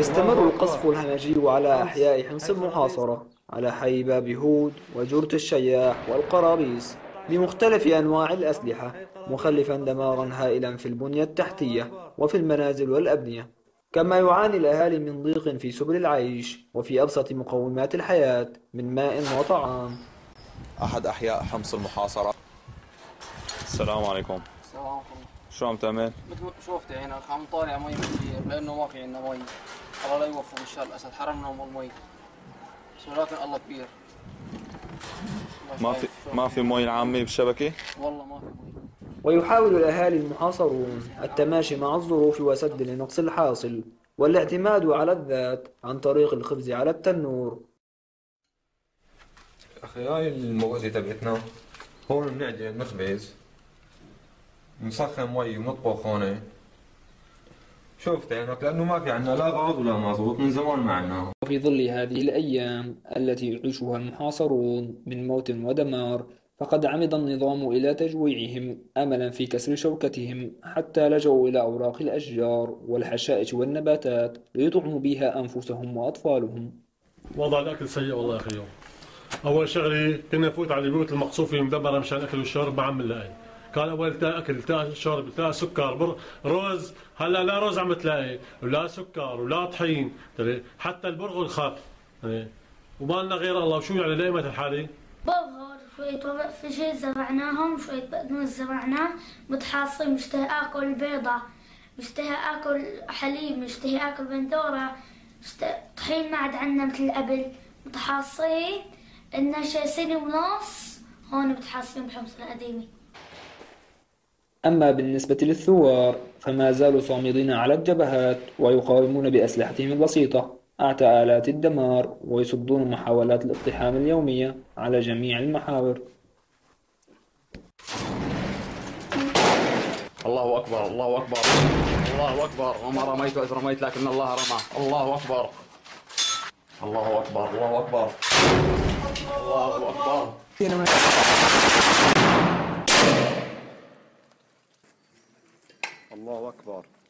يستمر القصف الهمجي على أحياء حمص المحاصرة، على حي باب هود وجرة الشياح والقرابيس بمختلف أنواع الأسلحة، مخلفا دمارا هائلا في البنية التحتية وفي المنازل والأبنية. كما يعاني الأهالي من ضيق في سبل العيش وفي أبسط مقومات الحياة من ماء وطعام. أحد أحياء حمص المحاصرة. السلام عليكم. السلام عليكم. شو عم تعمل؟ مثل ما شوفت هنا عم طالع مي كثير لأنه ما في عندنا مي. الله لا يوفق بشار الأسد، حرمنا من المي. بس ولكن الله كبير. ما في مي عامة بالشبكة؟ والله ما في مي. ويحاول الأهالي المحاصرون التماشي مع الظروف وسد لنقص الحاصل، والاعتماد على الذات عن طريق الخبز على التنور. أخي هاي المواد تبعتنا هون بنعجن نخبز نسخن مي ونطبخ هون. شفت عينك لأنه ما في عنا لا غاز ولا مازوت من زمان ما عنا. وفي ظل هذه الأيام التي يعيشها المحاصرون من موت ودمار، فقد عمد النظام إلى تجويعهم أملا في كسر شوكتهم، حتى لجوا إلى أوراق الأشجار والحشائش والنباتات ليطعموا بها أنفسهم وأطفالهم. وضع الأكل سيء والله يا أخي. أول شغلة كنا نفوت على البيوت المقصوفة مدمرة مشان أكل والشرب ما عم نلاقي. كان أول تلاقي أكل تلاقي شرب تلاقي سكر رز، هلا لا رز عم تلاقي ولا سكر ولا طحين، حتى البرغل خف وما لنا غير الله. وشو يعني لقيمة الحالة؟ برغل شوية ورق فجل زرعناهم، شوية بقدونس زرعناه، متحاصين مشتهي آكل بيضة، مشتهي آكل حليب، مشتهي آكل بندورة، طحين ما عاد عنا مثل قبل، متحاصين إننا شي سنة ونص هون متحاصين بحمص القديمة. أما بالنسبة للثوار فما زالوا صامدين على الجبهات ويقاومون بأسلحتهم البسيطة أعتى آلات الدمار، ويصدون محاولات الاقتحام اليومية على جميع المحاور. الله أكبر الله أكبر الله أكبر. وما رميت إذ رميت لكن الله رمى. الله أكبر الله أكبر الله أكبر الله أكبر. الله أكبر.